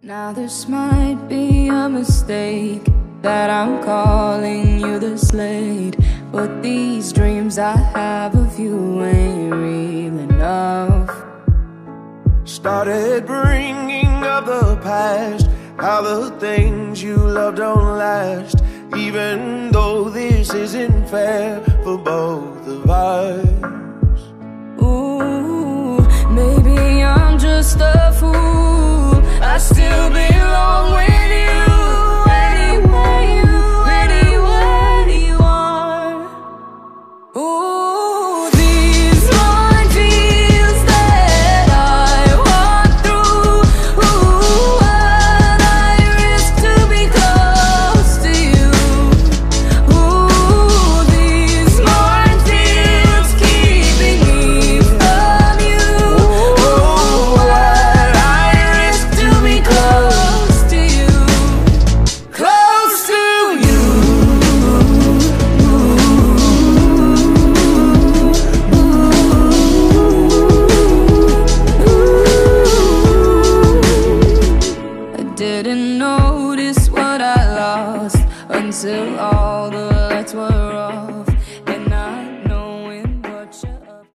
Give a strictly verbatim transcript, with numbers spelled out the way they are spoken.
Now this might be a mistake that I'm calling you this late, but these dreams I have of you ain't real enough. Started bringing up the past, how the things you love don't last, even though this isn't fair for both of us. Ooh, maybe I'm just a fool, I still belong with you. Anywhere you, anywhere you are. Ooh, these minefields that I walk through. Ooh, what I risk to be close to you. Ooh, these minefields keeping me from you. Ooh, what I risk to be close to you. Close to you. I didn't notice what I lost until all the lights were